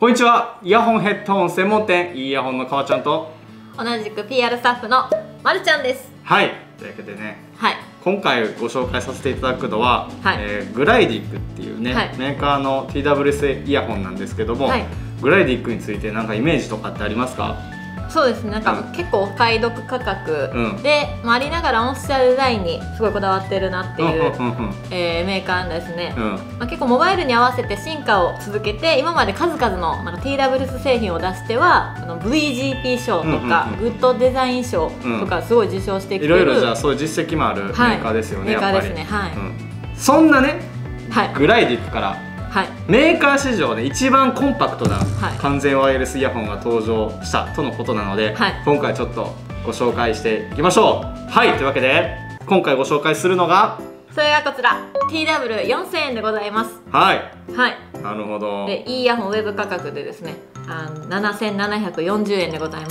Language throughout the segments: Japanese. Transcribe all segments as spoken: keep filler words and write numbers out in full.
こんにちは。イヤホンヘッドホン専門店イヤホンのかわちゃんと同じく ピーアール スタッフのまるちゃんです。 はい、というわけでね、 はい、 今回ご紹介させていただくのは、 はいえー、グライディックっていうね、はい、メーカーの ティーダブリューエス イヤホンなんですけども、はい、グライディックについて何かイメージとかってありますか？ そうですね、なんか、うん、結構お買い得価格で、うん、まあ、ありながらオンスチャルデザインにすごいこだわってるなっていう、えー、メーカーですね、うん、まあ、結構モバイルに合わせて進化を続けて今まで数々のなんか ティーダブリューエス 製品を出してはあの ブイジーピー 賞とか、うんうんうん、グッドデザイン賞とかすごい受賞してきてる、 いろいろじゃあそういう実績もあるメーカーですよね、 はい、メーカーですね、はい、 うん、そんなね、はい、グライディックからはい、メーカー史上で一番コンパクトな完全ワイヤレスイヤホンが登場したとのことなので、はい、今回ちょっとご紹介していきましょう。はい、というわけで今回ご紹介するのがそれがこちら ティーダブリューよんせんえんでございます。 はい、 はい、 なるほど。 でいいイヤホンウェブ価格でですねあのななせんななひゃくよんじゅうえんでございます。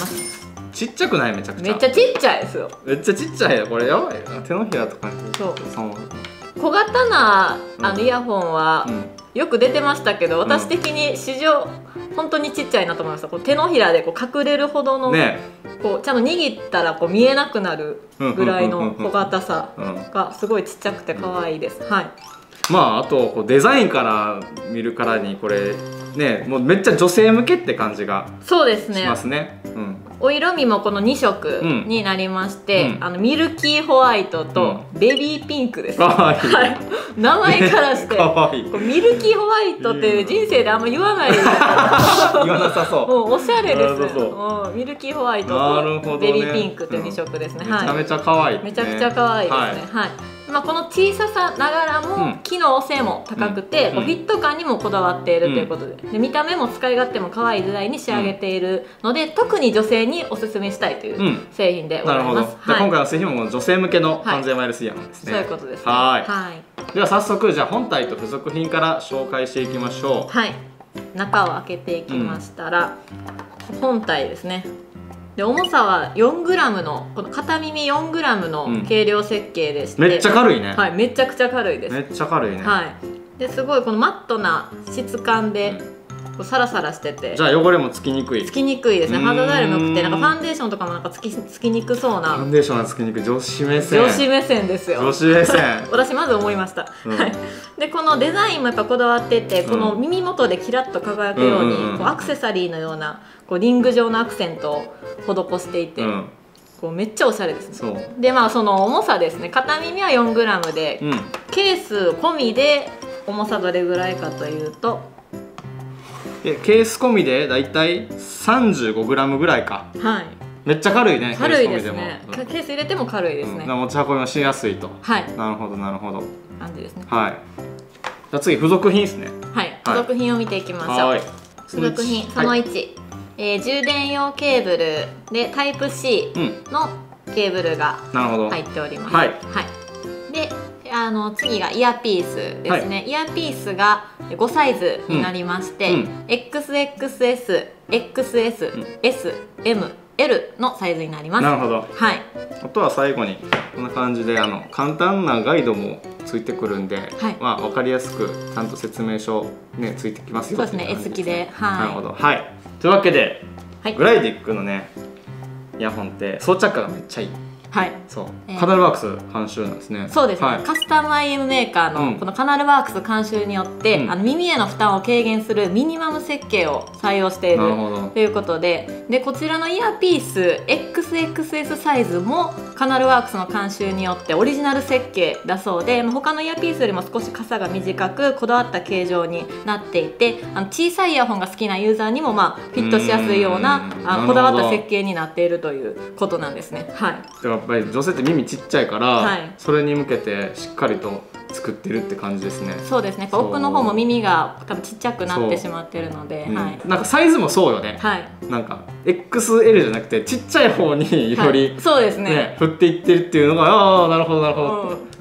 ちっちゃくない？めちゃくちゃめっちゃちっちゃいですよ。 めっちゃちっちゃいよこれ。やばいよ、手のひらとかに。 そう小型なあのイヤホンは、うんうん、よく出てましたけど、私的に史上本当にちっちゃいなと思いました。こう手のひらでこう隠れるほどの、ね、こうちゃんと握ったらこう見えなくなるぐらいの小型さがすごいちっちゃくて可愛いです。はい。 まああとこうデザインから見るからにこれね、もうめっちゃ女性向けって感じがそうですね。 しますね。うん、お色味もこのに色になりまして、うん、あのミルキーホワイトとベビーピンクです。かわいい。はい。名前からしてかわいい。ミルキーホワイトって人生であんま言わない。言わなさそう。 もうおしゃれです。ミルキーホワイトとベビーピンクっていうに色ですね。 めちゃめちゃ可愛い。 めちゃくちゃ可愛いですね。はい。まあこの小ささながらも機能性も高くて、うん、フィット感にもこだわっているということで、うん、で見た目も使い勝手も可愛いデザインに仕上げているので、うん、特に女性におすすめしたいという製品でございます。うん、なるほど。 はい、今回の製品も女性向けの完全ワイヤレスイヤホンですね。 はい、そういうことです、ね。 はい。はい。では早速じゃあ本体と付属品から紹介していきましょう。 はい。中を開けていきましたら、うん、本体ですね。で重さは よんグラム のこの片耳 よんグラム の軽量設計でして、 うん、めっちゃ軽いね。 はい、めちゃくちゃ軽いです。 めっちゃ軽いね。 はい。ですごいこのマットな質感で、うん、こうサラサラしてて、 じゃあ汚れもつきにくい。 つきにくいですね。肌触りも良くて、なんかファンデーションとかもなんかつきつきにくそうな。 ファンデーションはつきにくい。女子目線。 女子目線ですよ。 女子目線。 私まず思いました。うん、はい。でこのデザインもやっぱこだわってて、この耳元でキラッと輝くように、こうアクセサリーのようなこうリング状のアクセントを施していて、うん、こうめっちゃおしゃれですね。でまあその重さですね。片耳は よんグラム で、うん、ケース込みで重さどれぐらいかというと、 えケース込みでだいたい さんじゅうごグラム ぐらいか。はい。めっちゃ軽いね。 軽いですね。ケース入れても軽いですね。 うん、持ち運びもしやすいと。 はい。 なるほどなるほど。 感じですね。 はい。じゃあ次付属品ですね。 はい。付属品を見ていきましょう。はい。付属品そのいち、はい、えー、充電用ケーブルでタイプ シー のケーブルが入っております。はい。はい。で、あの次がイヤピースですね。はい、イヤピースがごサイズになりまして、うんうん、エックスエックスエス、エックスエス、エス、エム、エル のサイズになります。 なるほど。 はい。 あとは最後にこんな感じであの簡単なガイドもついてくるんで、はい、まあ分かりやすくちゃんと説明書ねついてきますよ。 そうですね。絵付きで。はい。 なるほど。はい。というわけで、はい、グライディックのねイヤホンって装着感がめっちゃいい。はい。そう。えー、カナルワークス監修なんですね。 そうですね。はい、カスタム アイエム メーカーのこのカナルワークス監修によって、うん、あの耳への負担を軽減するミニマム設計を採用しているということで、でこちらのイヤーピース エックスエックスエス サイズもカナルワークスの監修によってオリジナル設計だそうで、他のイヤーピースよりも少し傘が短くこだわった形状になっていて、あの小さいイヤホンが好きなユーザーにもまあフィットしやすいようなあのこだわった設計になっているということなんですね。はい。 やっぱり女性って耳ちっちゃいから、はい、それに向けてしっかりと作ってるって感じですね。 そうですね。奥の方も耳が多分ちっちゃくなってしまってるので、うん、はい、 なんかサイズもそうよね。はい。なんか エックスエル じゃなくてちっちゃい方により、はい、そうですね。振っていってるっていうのが、ああなるほどなるほど。うん、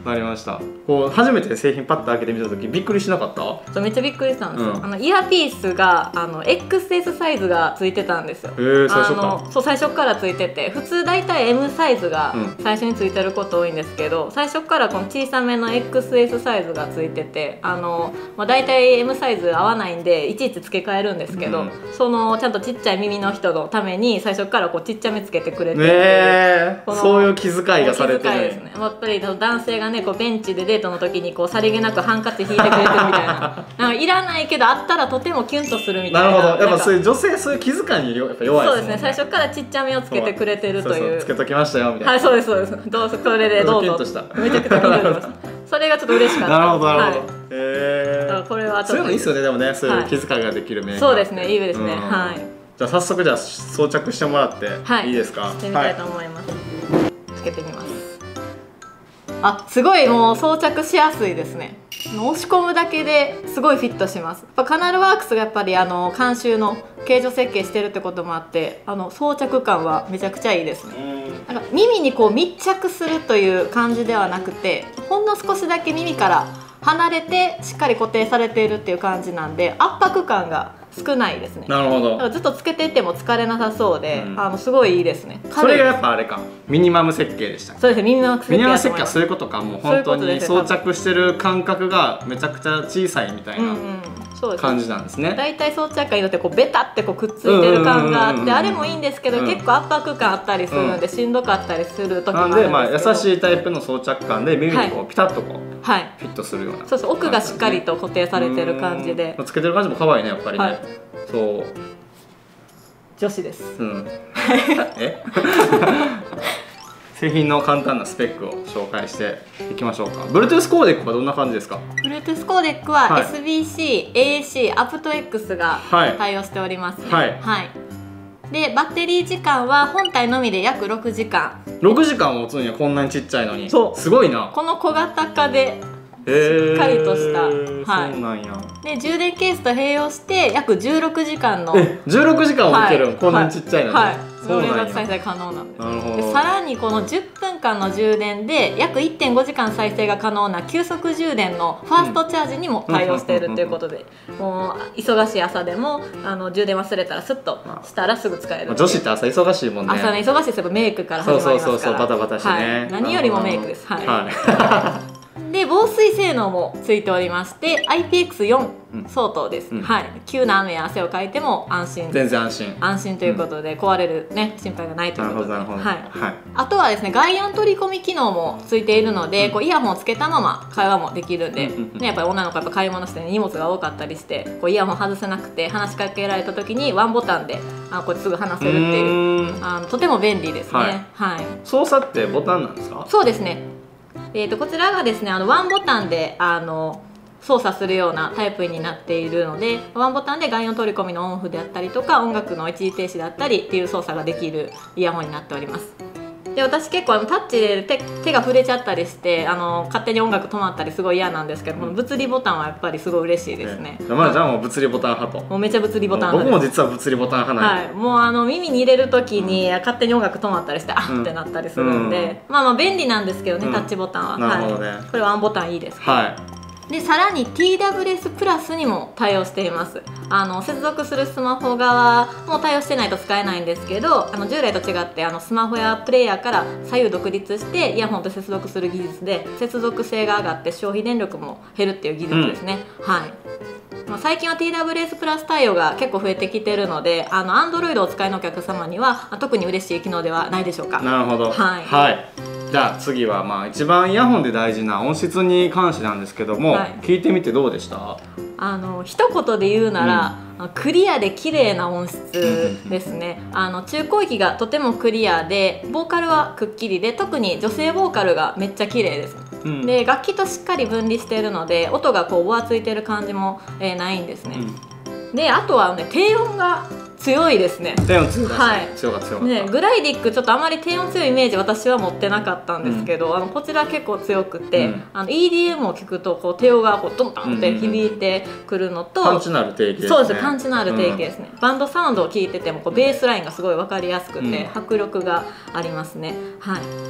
なりました。こう初めて製品パッと開けてみた時びっくりしなかった？ めっちゃびっくりしたんですよ、うん、あのイヤーピースがあの エックスエス サイズがついてたんですよ。 えー、最初から？ あのそう最初からついてて、普通大体 エム サイズが最初についてること多いんですけど、うん、最初からこの小さめの エックスエス サイズがついてて、あの、まあ、大体 エム サイズ合わないんでいちいち付け替えるんですけど、うん、そのちゃんとちっちゃい耳の人のために最初からこうちっちゃめつけてくれてる、 ね、そういう気遣いがされてる。 ですね、やっぱり男性がねこうベンチでデートの時にこうさりげなくハンカチ引いてくれてるみたいななんかいらないけどあったらとてもキュンとするみたいな。 なるほど、やっぱそういう女性そういう気遣いにやっぱ弱いですもんね。 そうですね、最初からちっちゃめをつけてくれてるという。そうそうつけときましたよみたいな。 はい、そうですそうです。どうぞこれでどうぞ。めちゃくちゃキュンとしました。それがちょっと嬉しかった。 なるほどなるほど。 はい、へえ。これはちょっとそういうのいいですよね。でもね、そういう気遣いができるメーカー。 そうですね、いいですね。はい。 じゃあ早速じゃあ装着してもらっていいですか？ してみたいと思います。つけてみます。あ、すごいもう装着しやすいですね。押し込むだけですごいフィットします。やっぱカナルワークスがやっぱりあの監修の形状設計してるってこともあって、あの装着感はめちゃくちゃいいですね。なんか耳にこう密着するという感じではなくて、ほんの少しだけ耳から離れてしっかり固定されているっていう感じなんで、圧迫感が少ないですね。 なるほど。 だからずっとつけていても疲れなさそうで、うん、あのすごいいいですね。 それがやっぱあれか、ミニマム設計でした。 そうですね、ミニマム設計。 ミニマム設計はそういうことか。もう本当に装着してる感覚がめちゃくちゃ小さいみたいな感じなんですね。 だいたい装着感によってこうベタってこうくっついてる感があって、あれもいいんですけど、うん、結構圧迫感あったりするんで、うん、しんどかったりする時もあるんですけど。 なんでまあ優しいタイプの装着感で耳にこうピタッとこう、はい、フィットするような。 そうそう、奥がしっかりと固定されてる感じで。 つけてる感じも可愛いねやっぱりね。はい、そう女子です。うん。 え？製品の簡単なスペックを紹介していきましょうか。Bluetooth コーデックはどんな感じですか？ Bluetooth コーデックは、はい、エスビーシー、エーエーシー、アプト X が対応しておりますね。はい。はい。でバッテリー時間は本体のみで約ろくじかん。 ろくじかん持つんや、こんなにちっちゃいのに。そう。すごいな。 この小型化で。しっかりとした、はい、 そうなんや。 で充電ケースと併用して約じゅうろくじかんのえじゅうろくじかんもいける、はい、こんなにちっちゃいのに、はい、 そう連絡再生可能なんです。でさらにこのじゅっぷんかんの充電で約 いってんごじかん再生が可能な急速充電のファーストチャージにも対応しているということで、もう忙しい朝でもあの充電忘れたらスッとしたらすぐ使える。 女子って朝忙しいもんね。 朝ね忙しいですよ。メイクから始まりますから。 そうそうそうそう、バタバタしてね、 はい、何よりもメイクです。はい、はいで防水性能もついておりまして アイピーエックスフォー 相当です、うん、はい、急な雨や汗をかいても安心、 全然安心安心ということで、うん、壊れる、ね、心配がないということで、はい、 はい、 あとはですね外音取り込み機能もついているので、うん、こうイヤホンをつけたまま会話もできるんで、うんね、やっぱり女の子やっぱ買い物して、ね、荷物が多かったりしてこうイヤホン外せなくて話しかけられた時にワンボタンであこれすぐ話せるっていうあのとても便利ですね、はいはい、 操作ってボタンなんですか？ そうですね。えー、とこちらがですねあのワンボタンであの操作するようなタイプになっているので、ワンボタンで外音取り込みのオンオフであったりとか音楽の一時停止であったりっていう操作ができるイヤホンになっております。で私結構あのタッチで 手, 手が触れちゃったりしてあの勝手に音楽止まったりすごい嫌なんですけど、うん、この物理ボタンはやっぱりすごい嬉しいですね。 まあじゃあもう物理ボタン派と。 もうめっちゃ物理ボタン派です。 僕も実は物理ボタン派なんで、 はい、もうあの耳に入れる時に勝手に音楽止まったりして、うん、あってなったりするんで、うん、まあまあ便利なんですけどね、うん、タッチボタンは。 なるほどね、 はい、これワンボタンいいです、 はい。 でさらに ティーダブリューエス プラスにも対応しています。あの接続するスマホ側も対応してないと使えないんですけど、あの従来と違ってあのスマホやプレイヤーから左右独立してイヤホンと接続する技術で接続性が上がって消費電力も減るっていう技術ですね、うん、はい。まあ最近は ティーダブリューエス プラス対応が結構増えてきてるので、あの Android をお使いのお客様には特に嬉しい機能ではないでしょうか。 なるほど、はい、はい。じゃあ次はまあ一番イヤホンで大事な音質に関してなんですけども、はい、聞いてみてどうでした？ あの一言で言うなら、うん、クリアで綺麗な音質ですね。あの中高域がとてもクリアでボーカルはくっきりで、特に女性ボーカルがめっちゃ綺麗です、うん、で楽器としっかり分離しているので音がこうぼわついてる感じも、えー、ないんですね、うん、であとはね低音が強いですね。 低音強い、はい、強かった強かった、 ね、グライディックちょっとあまり低音強いイメージ私は持ってなかったんですけど、うん、あのこちら結構強くて、うん、あの イーディーエム を聞くとこう低音がこうドンドンって響いてくるのと、うんうん、 パンチのある低音ですね。 そうです、パンチのある低音ですね、うん、バンドサウンドを聞いててもこうベースラインがすごい分かりやすくて、うん、迫力がありますね。はい。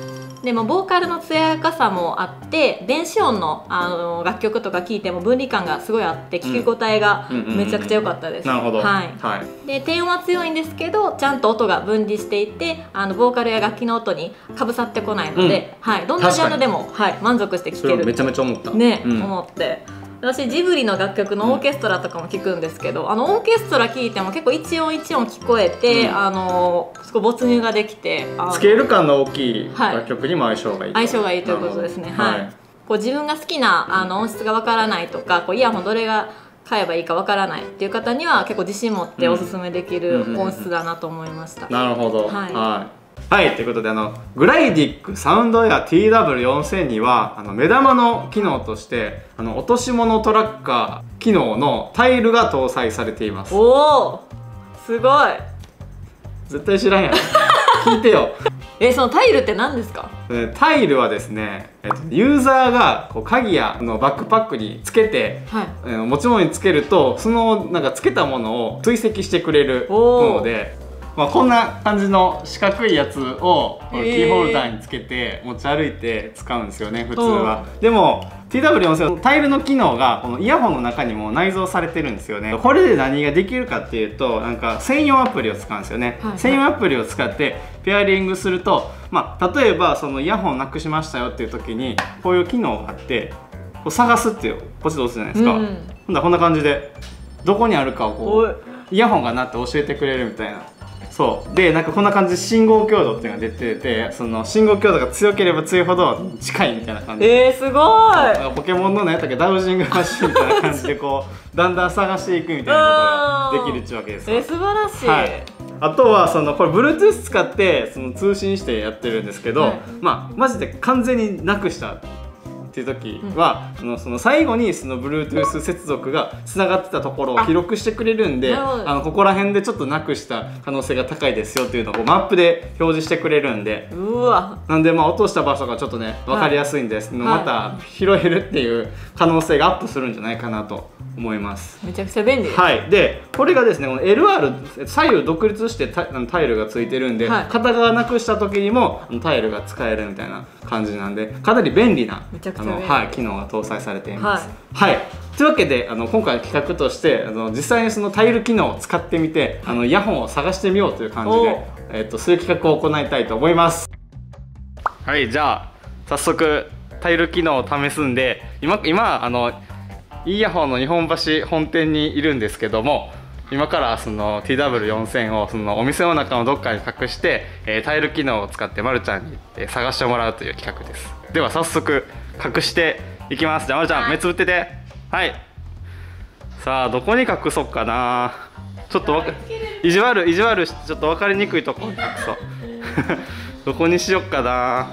でもボーカルの艶やかさもあって電子音のあの楽曲とか聴いても分離感がすごいあって聞き応えがめちゃくちゃ良かったです。 なるほど。 はい、はい、で低音は強いんですけどちゃんと音が分離していてあのボーカルや楽器の音にかぶさってこないので、うん、はい、どんなジャンルでも、はい、満足して聴ける。 めちゃめちゃ思ったね、 うん、 思って私ジブリの楽曲のオーケストラとかも聴くんですけど、うん、あのオーケストラ聴いても結構一音一音聞こえて、うん、あのすごい没入ができてスケール感の大きい楽曲にも相性がいい、 はい、相性がいいということですね。はい、はい、こう自分が好きなあの音質がわからないとかこうイヤホンどれが買えばいいかわからないっていう方には結構自信持っておすすめできる音質だなと思いました。 なるほど。はい、はいはい、ということであのグライディックサウンドエア ティーダブリューよんせん にはあの目玉の機能としてあの落とし物トラッカー機能のタイルが搭載されています。 おお、すごい。 絶対知らんやん聞いてよえ、そのタイルって何ですか？ タイルはですね、えっと、ユーザーがこう鍵やのバックパックにつけて、はい、えー、持ち物につけるとそのなんかつけたものを追跡してくれるもので。まあこんな感じの四角いやつをキーホルダーにつけて持ち歩いて使うんですよね、普通は。でも ティーダブリューよんせん のタイルの機能がこのイヤホンの中にも内蔵されてるんですよね。これで何ができるかっていうとなんか専用アプリを使うんですよね、はいはい、専用アプリを使ってペアリングすると、まあ、例えばそのイヤホンなくしましたよっていう時にこういう機能があってこう探すっていうポチッと押すじゃないですか、うん、ほんだらこんな感じでどこにあるかをこうイヤホンがなって教えてくれるみたいな。そうでなんかこんな感じで信号強度っていうのが出ててその信号強度が強ければ強いほど近いみたいな感じで、 えー、すごいポケモンの何やったっけダウジングマシンみたいな感じでこうだんだん探していくみたいなことができるっちゅうわけです。 えー、素晴らしい、 はい、あとはそのこれ Bluetooth 使ってその通信してやってるんですけど、はい、まあマジで完全になくしたっていう時は、うん、あのその最後にその Bluetooth 接続がつながってたところを記録してくれるんで あ, あのここら辺でちょっとなくした可能性が高いですよっていうのをマップで表示してくれるんで、うわなんでまあ落とした場所がちょっとね分かりやすいんです、はい、また拾えるっていう可能性がアップするんじゃないかなと思います。 めちゃくちゃ便利です。 はい、でこれがですねこの エルアール 左右独立してタ, タイルがついてるんで、はい、片側なくした時にもタイルが使えるみたいな感じなんでかなり便利なめちゃくちゃあの、はい、機能が搭載されています。はい、はい、というわけであの今回の企画としてあの実際にそのタイル機能を使ってみてあのイヤホンを探してみようという感じで、えー、とそういう企画を行いたいと思います。はい、じゃあ早速タイル機能を試すんで今今あのイヤホンの日本橋本店にいるんですけども今からその ティーダブリューよんせん をそのお店の中のどっかに隠して、えー、タイル機能を使ってまるちゃんに、えー、探してもらうという企画です。では早速隠していきます。じゃあまるちゃん目つぶってて。はい、さあどこに隠そうかな。ちょっとわか意地悪意地悪してちょっと分かりにくいところに隠そうどこにしよっかな。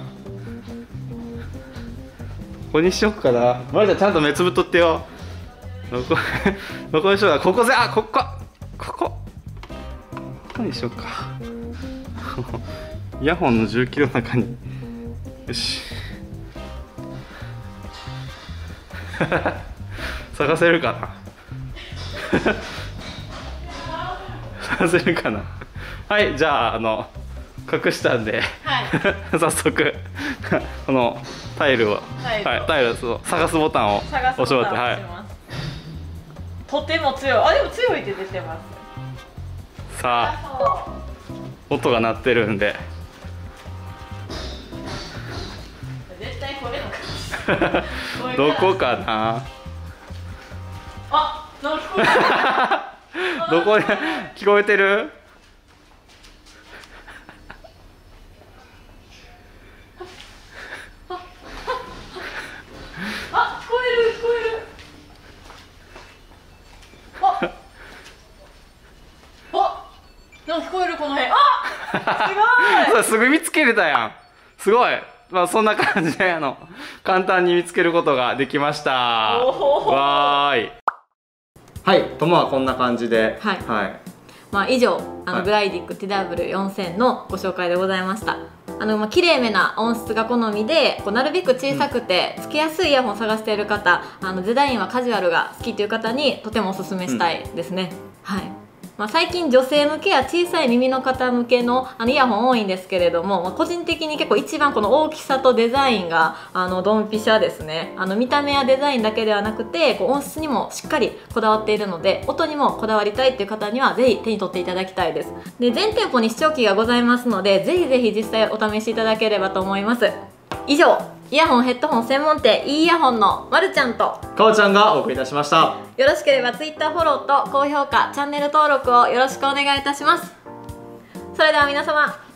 どこにしよっかな。まるちゃんちゃんと目つぶっとってよ。どこどこにしようか。ここぜ。あ、ここここここにしようかイヤホンの重機の中に。よし探せるかな探せるかな。はい、じゃああの隠したんで、はい、早速このタイルをタイル、はい、タイルそう探すボタンを押しもらって、はい、 とても強い。あ、でも強いって出てます。 さあ音が鳴ってるんで絶対これのかどこかな。 あ、なんか聞こえどこで聞こえてる？ あ、聞こえる聞こえる。あ、あ、なんか聞こえるこの辺。あ、すごい。 すぐ見つけれたやん。すごい。まあそんな感じであの簡単に見つけることができました。わーい。はい、ともはこんな感じで、 はい、 はい、 まあ以上あの、はい、グライディック ティーダブリューよんせん のご紹介でございました。あのまあ綺麗めな音質が好みでこうなるべく小さくてつけやすいイヤホンを探している方、あのデザインはカジュアルが好きという方にとてもおすすめしたいですね。うん、はい。 まあ、最近女性向けや小さい耳の方向けのあのイヤホン多いんですけれども、まあ、個人的に結構一番この大きさとデザインがあのドンピシャですね。あの見た目やデザインだけではなくてこう音質にもしっかりこだわっているので、音にもこだわりたいっていう方にはぜひ手に取っていただきたいです。で、全店舗に視聴器がございますので、ぜひぜひ実際お試しいただければと思います。以上、イヤホンヘッドホン専門店 いいイヤホンのまるちゃんとかおちゃんがお送りいたしました。 よろしければ Twitter フォローと高評価、チャンネル登録をよろしくお願いいたします。それでは皆様、